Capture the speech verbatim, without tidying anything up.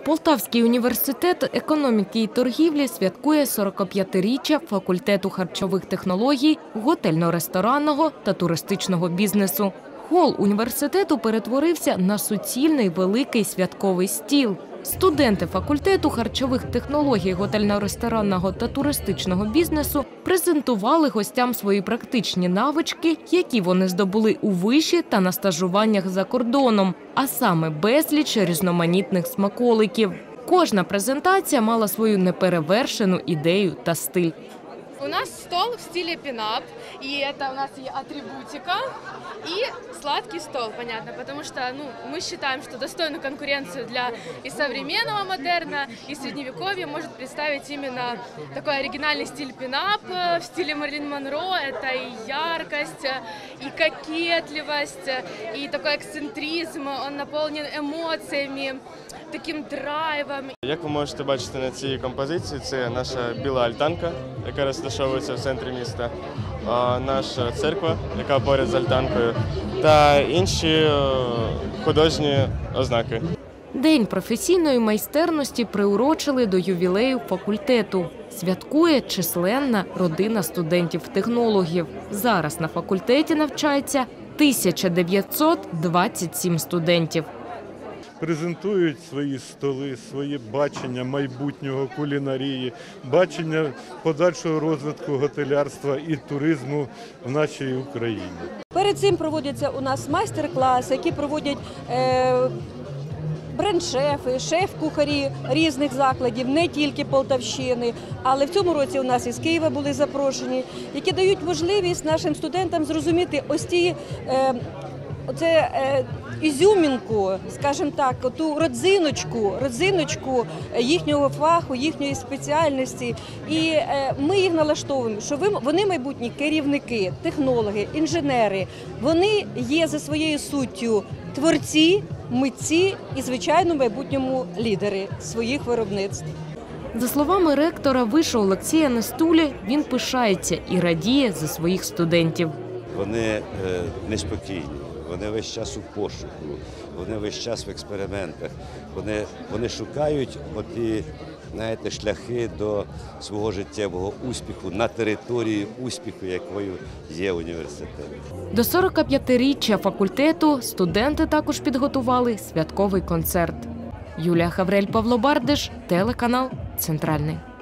Полтавський університет економіки і торгівлі святкує сорокап'ятиріччя факультету харчових технологій, готельно-ресторанного та туристичного бізнесу. Хол університету перетворився на суцільний великий святковий стіл. Студенти факультету харчових технологій, готельно-ресторанного та туристичного бізнесу презентували гостям свої практичні навички, які вони здобули у виші та на стажуваннях за кордоном, а саме безліч різноманітних смаколиків. Кожна презентація мала свою неперевершену ідею та стиль. У нас стол в стиле пин-ап, и это у нас и атрибутика, и сладкий стол, понятно, потому что ну, мы считаем, что достойную конкуренцию для и современного модерна, и средневековья может представить именно такой оригинальный стиль пин-ап в стиле Мэрилин Монро. Это и яркость, и кокетливость, и такой эксцентризм, он наполнен эмоциями, таким драйвом. Як ви можете бачити на цій композиції, це наша біла альтанка, яка розташовується в центрі міста, наша церква, яка поряд з альтанкою, та інші художні ознаки. День професійної майстерності приурочили до ювілею факультету. Святкує численна родина студентів-технологів. Зараз на факультеті навчається тисяча дев'ятсот двадцять сім студентів. Презентують свої столи, своє бачення майбутнього кулінарії, бачення подальшого розвитку готелярства і туризму в нашій Україні. Перед цим проводяться у нас майстер-класи, які проводять е, бренд-шефи, шеф-кухарі різних закладів, не тільки Полтавщини, але в цьому році у нас із Києва були запрошені, які дають можливість нашим студентам зрозуміти ось ті е, Оце е, ізюмінку, скажімо так, ту родзиночку, родзиночку їхнього фаху, їхньої спеціальності. І е, ми їх налаштовуємо, що ви, вони майбутні керівники, технологи, інженери. Вони є за своєю суттю творці, митці і, звичайно, в майбутньому лідери своїх виробництв. За словами ректора вишу Олексія Нестулі, він пишається і радіє за своїх студентів. Вони е, неспокійні. Вони весь час у пошуку, вони весь час в експериментах, вони, вони шукають оті, знаєте, шляхи до свого життєвого успіху на території успіху, якою є університет. До сорокап'ятиріччя факультету студенти також підготували святковий концерт. Юлія Хаврель, Павло Бардиш, телеканал «Центральний».